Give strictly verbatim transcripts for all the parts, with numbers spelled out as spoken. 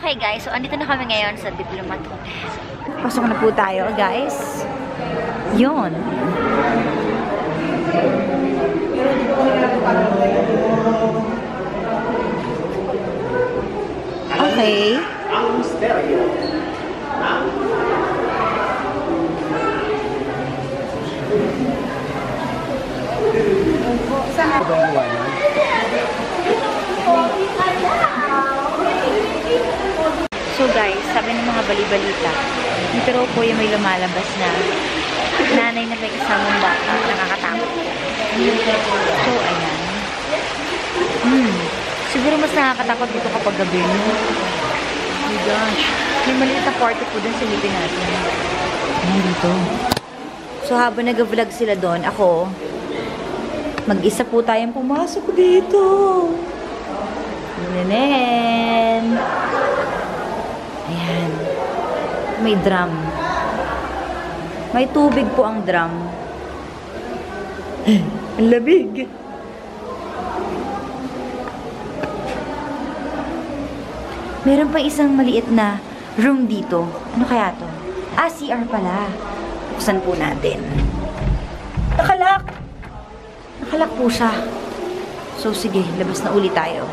Okay guys, so andito na kami ngayon sa Diplomat Hotel. Pasok na po tayo guys. Yun. Okay. So guys, sabi ng mga bali-balita, dito raw po yung may lumalabas na nanay na may kasamang bata, nakakatakot. So, ayan. Hmm. Siguro mas nakakatakot dito kapag gabi. Oh my gosh. May maliit na party po dun sa lipin natin. Ayan dito. So, habang nag-vlog sila doon, ako, mag-isa po tayong pumasok dito. Nenen. Ayan. May drum. May tubig po ang drum. Ang labig. Meron pa isang maliit na room dito. Ano kaya to? Ah, C R pala. Buksan po natin. Nakalak! Nakalak po siya. So, sige. Labas na uli tayo.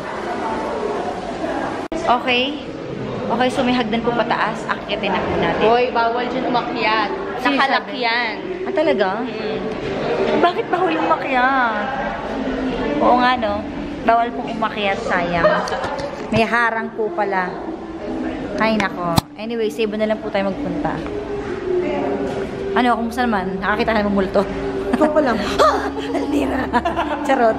Okay. Okay, so may hagdan po pataas. Akyatin na po natin. Hoy, bawal dyan umakyat. Nakalak yan. Ah, talaga? Mm. Bakit bawal umakyat? Oo nga, no? Bawal pong umakyat, sayang. May harang po pala. Ay, nako. Anyway, save na lang po tayo magpunta. Ano, kumusta naman? Nakakita ka naman multo. Ikaw pa lang. Ah! Alira! Charot.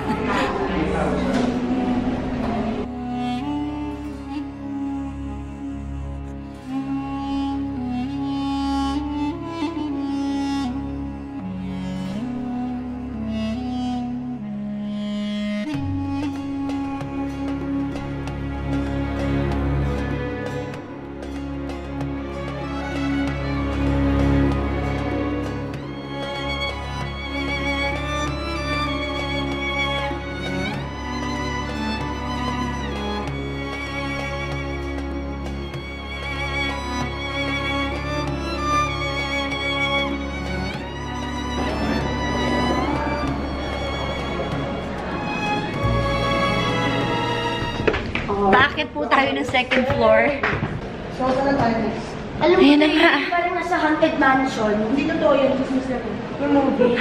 Bakit po tayo ng second floor? So, saan tayo next? Alam mo, Ayan na nga. parang nasa haunted mansion. Hindi totoo yun. Business na yun. Yung movie.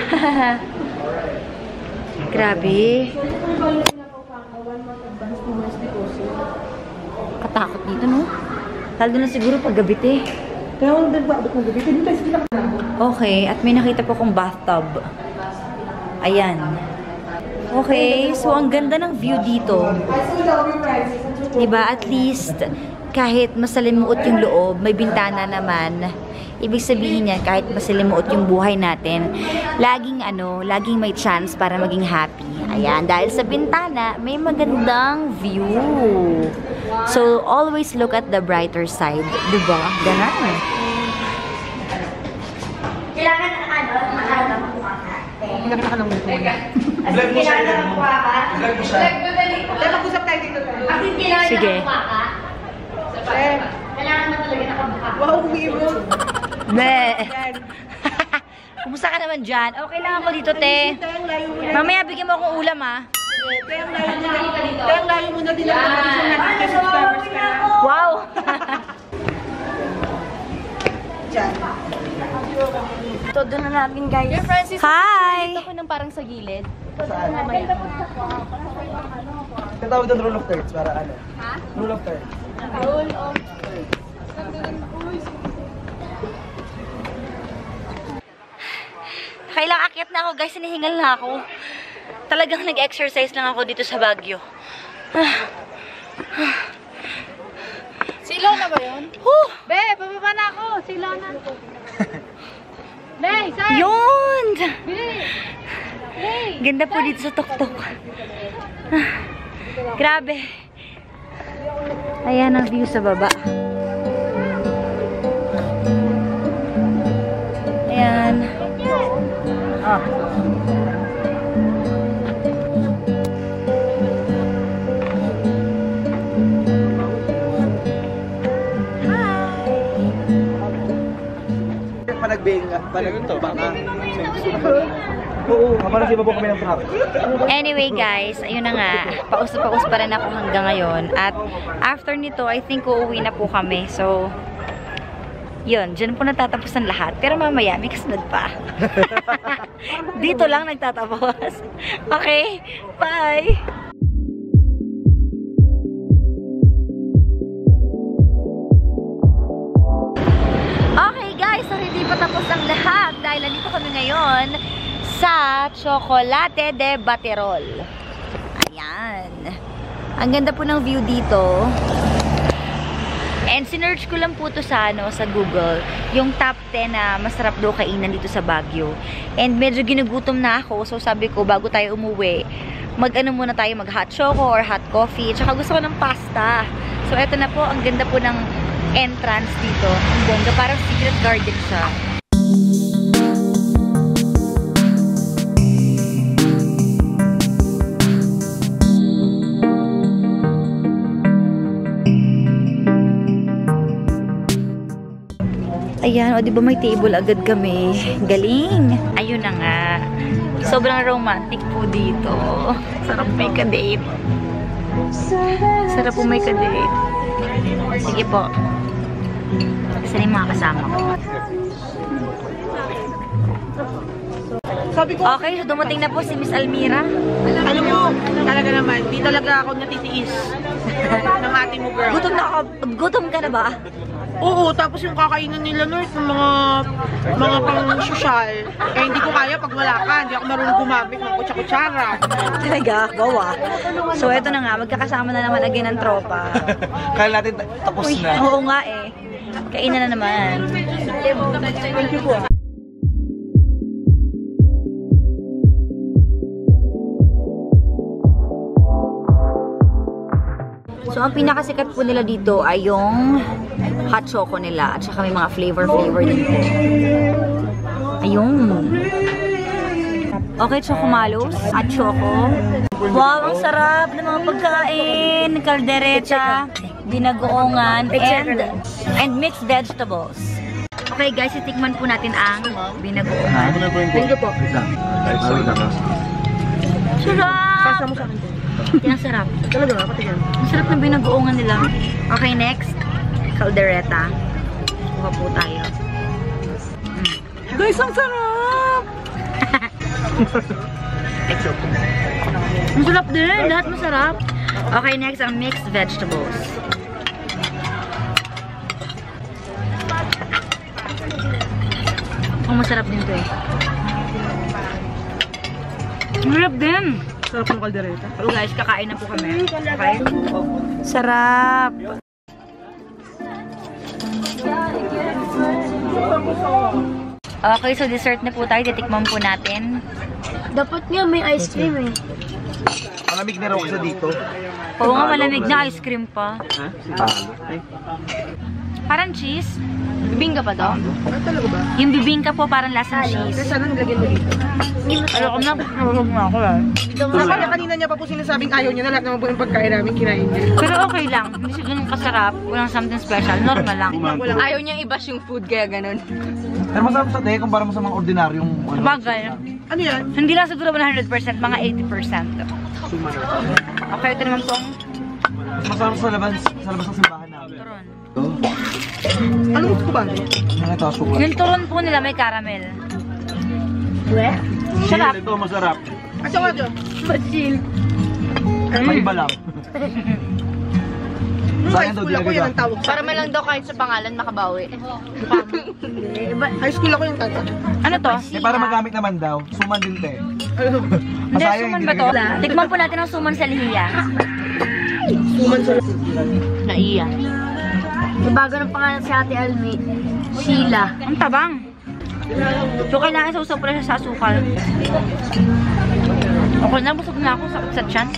Grabe. So, ito yung balik na po pa. One month advance bonus deposit. Katakot dito, no? Lalo na siguro pag gabi, eh. Kaya wala din ba? Abot ng gabi. Hindi tayo sila ka. Okay, at may nakita po kong bathtub. Ayan. Okay, so ang ganda ng view dito. Diba? At least, kahit masalimuot yung loob, may bintana naman. Ibig sabihin yan, kahit masalimuot yung buhay natin, laging ano, laging may chance para maging happy. Ayan, dahil sa bintana, may magandang view. So, always look at the brighter side. Diba? Ganun. Kailangan na ano, makarap ang mukha ka. Kailangan ka lang muna. Vlog mo siya. Kailangan ang mukha ka. Vlog mo siya. Kaya mag-usap tayo dito. Kasi kailangan Sige. na mukha ka. Kailangan mo talaga nakabuka. Wow, umiibo. Be. Kumusta ka naman dyan? Okay lang ako dito, te. Mamaya bigyan mo akong ulam, ah. Kaya ang layo mo na. Kaya ang layo mo na din ang condition natin kasi subscribers ka. Wow! Diyan. Ito, doon na natin, guys. Dear Francis, Hi! ako ng parang sa gilid. Saan? Katawag ng rule of thirds para ano? Ha? Rule of thirds. Rule of thirds. Kailang akyat na ako, guys. Hinihingal na ako. Talagang nag-exercise lang ako dito sa Baguio. Silaw na ba yun? Huh! Be, pababa na ako. Silaw na. Be, saan? Yun! Be. Be. Ganda po dito sa tuktok. Grabe. Ayan ang view sa baba. Ayan. Ah. Palag ito, baka. Oo, parang siya po kami ng truck. Anyway guys, ayun na nga. Paus-paus pa rin ako hanggang ngayon. At after nito, I think uuwi na po kami. So, yun. Diyan po natatapos ang lahat. Pero mamaya, may kasunod pa. Dito lang nagtatapos. Okay, bye! Okay guys, so hindi pa tapos ang lahat. Dahil nandito kami ngayon sa Chocolate de Baterol. Ayan. Ang ganda po ng view dito. And sinearch ko lang po to sa, ano, sa Google. Yung top ten na masarap daw kainan dito sa Baguio. And medyo ginugutom na ako. So sabi ko, bago tayo umuwi, mag-ano muna tayo, mag-hot choco or hot coffee. Tsaka gusto ko ng pasta. So eto na po, ang ganda po ng entrance dito. Ang bongga, parang secret garden siya. Ayan, o diba may table agad kami. Galing! Ayun na nga. Sobrang romantic po dito. Sarap may ka-date. Sarap po may ka-date. Sige po. Saan yung mga kasama ko? Sabi ko, Okay, so dumating na po si Miss Almira. alam mo, talaga naman, di talaga ako natitiis ng ate mo, girl. Gutom na ako. Gutom ka na ba? Oo, tapos yung kakainan nila, North, ng mga mga pang-sosyal, eh hindi ko kaya pag wala ka, hindi ako marunong gumamit ng kutsa-kutsara. Talaga, gawa. So, eto na nga, magkakasama na naman again ang tropa. Kala natin tapos Uy, na. oo nga eh. Kainan na naman. Thank you po. So, ang pinakasikat po nila dito ay yung hot choco nila. At saka may mga flavor-flavor din po. Ayun. Okay, chocomalos. At choco. Wow, ang sarap ng mga pagkain. Caldereta, binagoongan, and, and mixed vegetables. Okay guys, itikman po natin ang binagoongan. Thank you po. Sarap! Pasa mo sa akin po. Yan, sarap. Talaga ba? Pati yan. Ang sarap ng binagoongan nila. Okay, next. Caldereta. Kuha po tayo. Mm. Guys, ang sarap! Ang sarap din. Lahat masarap. Okay, next ang mixed vegetables. Ang masarap din to eh. Ang sarap din. Sarap ng kaldereta. So guys, kakain na po kami. Okay? Sarap! Okay, so dessert na po tayo. Titikman po natin. Dapat nga may ice cream eh. Malamig na raw kasi dito. Oo nga, malamig na ice cream pa. Ha? Parang cheese. Bibingka pa to? Ah, talaga ba? Yung bibingka po parang lasang cheese. Kasi sana nilagyan mo dito. Ano ko na, nalulog na ako lang. Akala kanina niya pa po sinasabing ayaw niya na lahat ng mga pagkain namin kinain niya. Pero okay lang. Hindi siya ganun kasarap. Walang something special. Normal lang. Ayaw niyang i-bash yung food kaya ganun. Pero masarap sa te, kumpara mo sa mga ordinaryong ano. Bagay. Ano yan? Hindi lang siguro one hundred percent, mga eighty percent. Okay, ito naman pong Masarap sa labas, sa labas ng simbahan namin. turon. Ano gusto ko ba? Ano ito, sukat. Yung turon po nila may caramel. Sarap. Ito masarap. Asa nga dyan? Basil. May iba lang. Nung high Sayang daw, school di ako agad yan ah. ang tawag sa Para man lang daw kahit sa pangalan makabawi. High school ako yung tawag. Ano to? Eh, para magamit naman daw, suman din te. Ano? Hindi, Masaya, suman hindi ba to? nagagawa. Tikman po natin ang suman sa lihiya. Suman sa... Naiya. Bago ng pangalan si Ate Almi. Sheila. Ang tabang. So, kailangan sausaw pala siya sa asukal. Okay na, busog na ako. Sakit sa tiyan.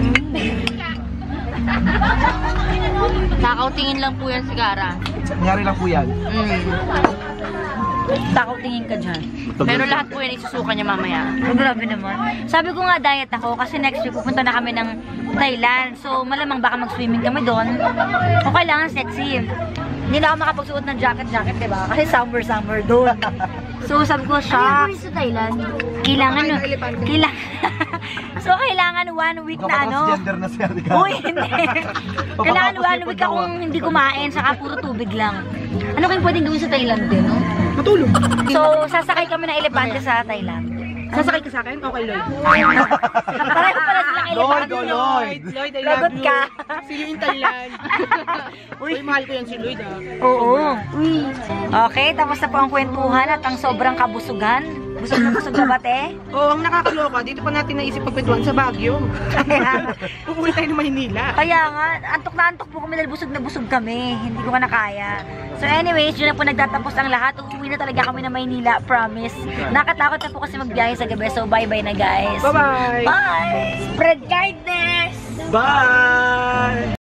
Takaw tingin lang po yan si Gara. Nangyari lang po yan. Mm. Takaw tingin ka dyan. Pero lahat po yan isusuka niya mamaya. Oh, grabe naman. Sabi ko nga diet ako kasi next week pupunta na kami ng Thailand. So malamang baka mag-swimming kami doon. O kailangan sexy. Hindi na ako makapagsuot ng jacket-jacket, diba? Kasi summer-summer doon. So, sabi ko, Ano shock. yung sa Thailand? Kailangan, Kumakain ng elepante. kailangan, so, kailangan one week na ano. Gender na si Ate Uy, hindi. Kailangan one week akong hindi kumain, saka puro tubig lang. Ano kayong pwedeng gawin sa Thailand din, no? Matulog. So, sasakay kami ng elepante sa Thailand. Sasakay ka sa akin? Okay, Lloyd. Pareho pala silang Lloyd, elepante. oh, Lloyd. Lloyd, I Lagot love you. ka. See you in Thailand. Uy, Uy, mahal ko yan si Lloyd ah. oo. Uy. Okay, tapos na po ang kwentuhan at ang sobrang kabusugan. Busog na busog na ba, te? Oo, ang nakakaloka, dito pa natin naisip pagkwentuhan sa Baguio. Kaya, Pupunta tayo ng Maynila. kaya nga, antok na antok po kami dahil busog na busog kami. Hindi ko ka na kaya. So anyways, yun na po nagtatapos ang lahat. Uuwi na talaga kami na Maynila, promise. Nakatakot na po kasi magbiyahe sa gabi. So bye-bye na guys. Bye-bye! Bye! Spread kindness! Bye!